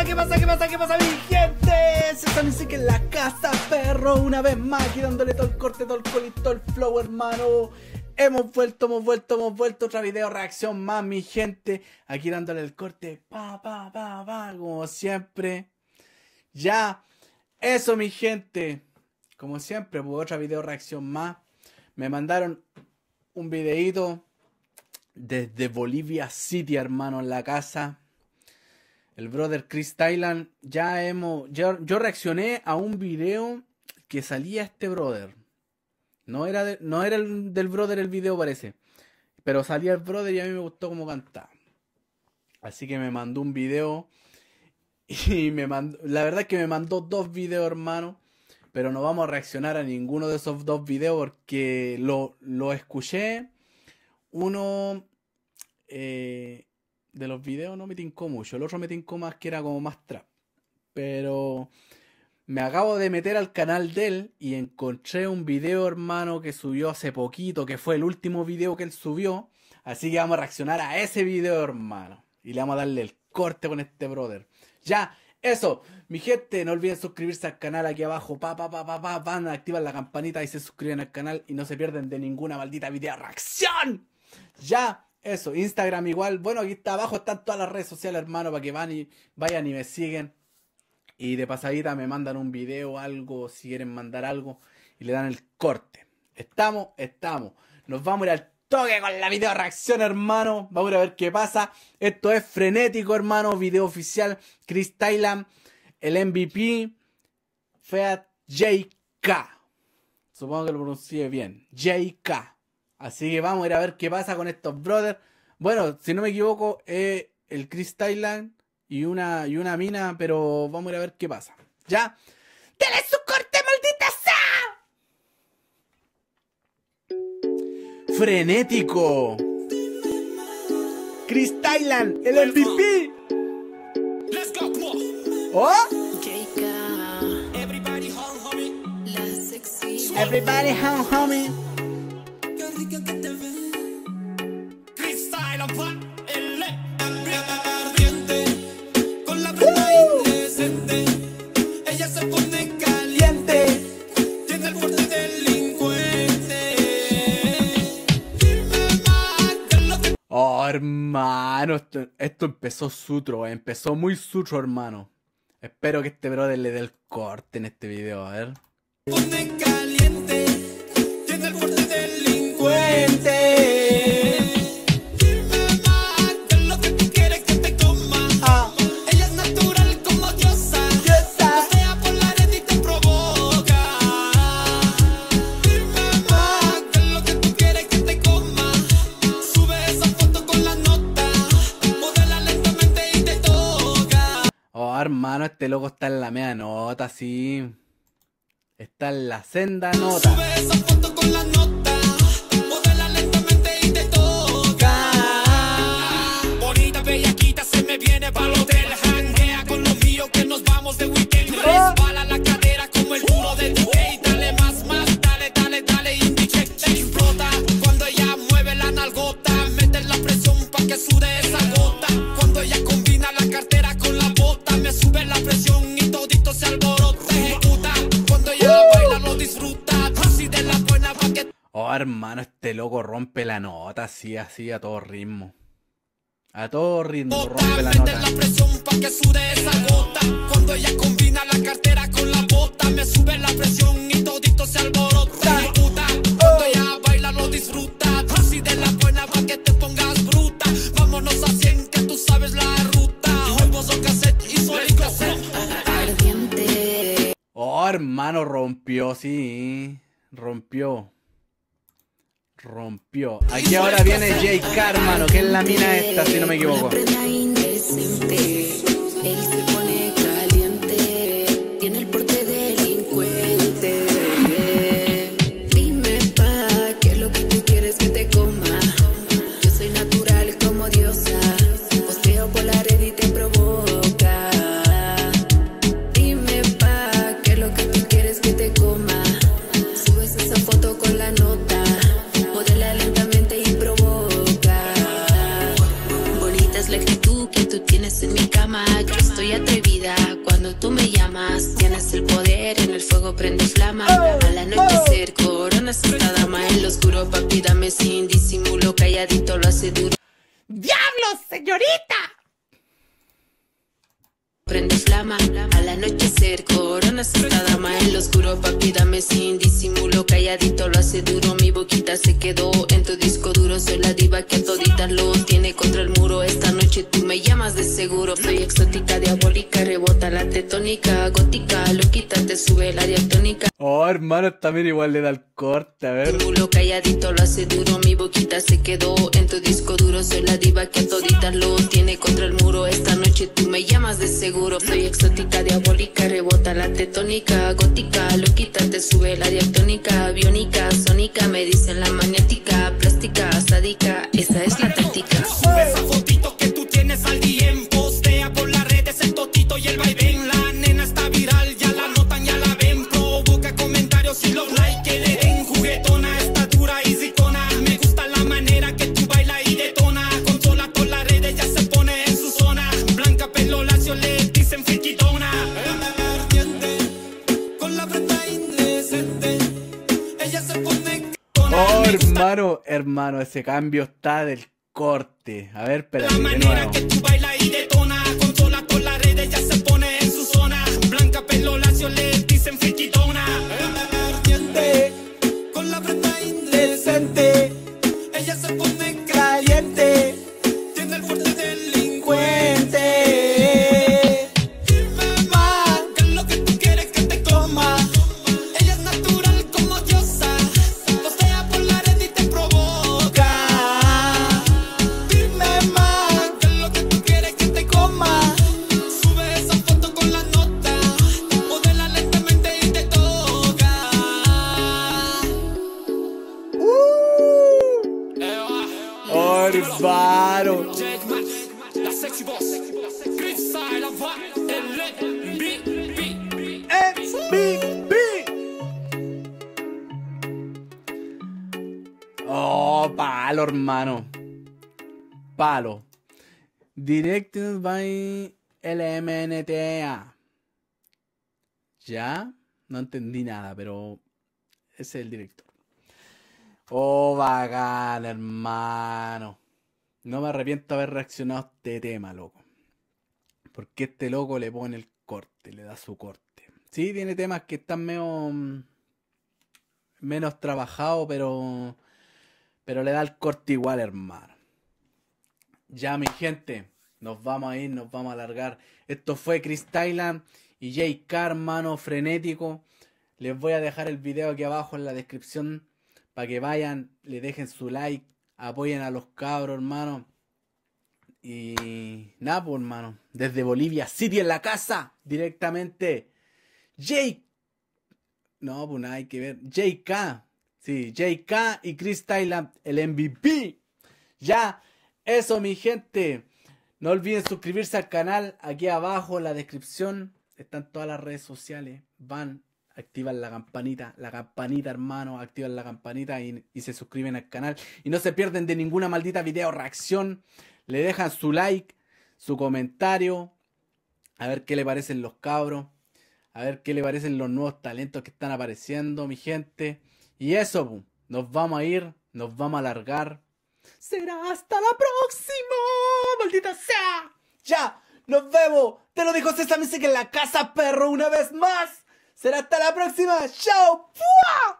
¿Qué pasa, mi gente? Se están diciendo que en la casa, perro, una vez más, aquí dándole todo el corte, todo el colito, todo el flow, hermano. Hemos vuelto, otra video reacción más, mi gente. Aquí dándole el corte, como siempre. Ya, eso, mi gente. Como siempre, pues otra video reacción más. Me mandaron un videito desde Bolivia City, hermano, en la casa. El brother Chris Thailand. Yo reaccioné a un video que salía este brother. No era el del brother el video, parece. Pero salía el brother y a mí me gustó cómo cantaba. Así que me mandó un video. Y la verdad es que me mandó dos videos, hermano. Pero no vamos a reaccionar a ninguno de esos dos videos porque lo escuché. Uno de los videos no me tincó mucho. El otro me tincó más, que era como más trap. Pero me acabo de meter al canal de él y encontré un video, hermano, que subió hace poquito, que fue el último video que él subió. Así que vamos a reaccionar a ese video, hermano. Y le vamos a darle el corte con este brother. Ya, eso, mi gente, no olviden suscribirse al canal aquí abajo. Van a activar la campanita y se suscriben al canal y no se pierden de ninguna maldita video reacción. Ya, eso, Instagram igual. Bueno, aquí está abajo, están todas las redes sociales, hermano, para que vayan y me siguen. Y de pasadita me mandan un video, algo, si quieren mandar algo, y le dan el corte. Estamos. Nos vamos a ir al toque con la video reacción, hermano. Vamos a ir a ver qué pasa. Esto es frenético, hermano. Video oficial. Chris Thailand, el MVP, Feat JK. Supongo que lo pronuncié bien. JK. Así que vamos a ir a ver qué pasa con estos brothers. Bueno, si no me equivoco, el Chris Thailand y una mina, pero vamos a ir a ver qué pasa. ¿Ya? ¡Dale su corte, maldita sea! Frenético. Chris Thailand, el MVP. ¿Oh? Everybody home, homie. Chris Thailand, el ardiente, con la prenda indecente. Ella se pone caliente, tiene el porte delincuente. Oh, hermano, esto empezó sutro, empezó muy sutro, hermano. Espero que este brother le dé el corte en este video, a ver. Pone caliente, tiene el porte delincuente. Dime más, que es lo que tú quieres que te coma. Ella es natural como diosa. Pasea por la red y te provoca. Dime más, que es lo que tú quieres que te coma. Sube esa foto con la nota, modela lentamente y te toca. Oh, hermano, este loco está en la media nota, sí. Está en la senda nota. Sube esa foto con la nota, modela lentamente y te toca. Bonita, bellaquita, se me viene pa'l hotel. Janguea con los míos que nos vamos de weekend. Resbala la cadera como el duro de DJ. Dale más, dale, indiche. Explota cuando ella mueve la nalgota. Mete la presión pa' que sude esa gota. Cuando ella combina la cartera con la bota, me sube la presión y todito se alborota. Ejecuta cuando ella baila, lo disfruta. Así de la buena pa' que... Oh, hermano, este loco rompe la nota, así, a todo ritmo. A todo ritmo rompe la Mete nota. la presión pa' que sude esa gota. Cuando ella combina la cartera con la bota, me sube la presión y todito se alborota. Ejecuta cuando ella baila, lo disfruta. Así de la buena pa' que te pongas bruta. Vámonos a 100 que tú sabes la ruta. Juegos o cassette y soy cassette. Ardiente. Oh, hermano, rompió, sí. Rompió. Aquí ahora viene JK, hermano, que es la mina esta, si no me equivoco. Él se pone caliente, tiene el porte delincuente. Dime pa, ¿qué es lo que tú quieres que te coma? Yo soy natural como diosa, posteo por la red y te provoca. Dime pa, ¿qué es lo que tú quieres que te coma? Subes esa foto con la nota, modela lentamente y provoca. Bonita es la actitud que tú tienes en mi cama. Yo estoy fuego prende flama. Al anochecer coronas esta dama en lo oscuro, papi, dame sin disimulo, calladito lo hace duro. ¡Diablos, señorita! Prende flama, al anochecer coronas esta dama en lo oscuro, papi, dame sin disimulo, calladito lo hace duro. Mi boquita se quedó en tu disco duro, soy la diva que a toditas lo tiene contra el muro. Esta noche tú me llamas de seguro, soy exótica, diabólica, rebota la tetónica, gótica, loquita, te sube la diatónica. Oh, hermano, también igual le da el corte, a ver. Disimulo, calladito lo hace duro, mi boquita se quedó en tu disco duro, soy la diva que a toditas lo tiene contra el muro. Esta noche tú me llamas de seguro, soy exótica, diabólica, rebota la tetónica, gótica, loquita, te sube la diatónica, biónica, sónica, me dicen la magnética, plástica, sádica, esa es la táctica. Sube esa fotito que tú tienes al DM, postea por las redes el totito y el vaivén. La nena está viral, ya la notan, ya la ven. Provoca comentarios y los likes que le den. Juguetona, está dura y zicona. Me gusta la manera que tú bailas y detona. Controla todas las redes, ya se pone en su zona. Blanca, pelo lacio, le dicen friquitona. Con la frente indecente, ella se pone. Oh, hermano, ese cambio está del corte. A ver, espérate, La de manera nuevo. que tú bailas y detona, controla todas las redes, ya se pone en su zona. Blanca, pelo lacio, le dicen friquitona. Con la frente indecente, ella se pone caliente. Tiene el fuerte delincuente. Dime más, ¿qué es lo que tú quieres que te coma? Ella es natural como diosa, postea por la red y te provoca. Dime más, ¿qué es lo que tú quieres que te coma? Sube esa foto con la nota, modela lentamente y te toca. Oh, hermano. Jack Mac, la sexy boss, Chris Style, la va, MVP. Oh, palo, hermano. Palo. Directed by LMNTA. ¿Ya? No entendí nada, pero ese es el director. Oh, bacán, hermano. No me arrepiento de haber reaccionado a este tema, loco. Porque este loco le pone el corte, le da su corte. Sí, tiene temas que están menos trabajados, pero le da el corte igual, hermano. Ya, mi gente, nos vamos a ir, nos vamos a alargar. Esto fue Chris Thailand y J.K., hermano, frenético. Les voy a dejar el video aquí abajo en la descripción para que vayan, le dejen su like, apoyen a los cabros, hermano. Y nada, pues, hermano, desde Bolivia City en la casa, directamente. No, pues nada, hay que ver. J.K. Sí, J.K. y Chris Thailand, el MVP. Ya, eso, mi gente. No olviden suscribirse al canal. Aquí abajo en la descripción están todas las redes sociales. Van, activan la campanita, hermano. Activan la campanita y se suscriben al canal. Y no se pierden de ninguna maldita video reacción. Le dejan su like, su comentario. A ver qué le parecen los cabros. A ver qué le parecen los nuevos talentos que están apareciendo, mi gente. Y eso, pu, nos vamos a ir, nos vamos a alargar. Será hasta la próxima, maldita sea. Ya, nos vemos. Te lo dijo César Music en la casa, perro, una vez más. Será hasta la próxima. Chao. ¡Fua!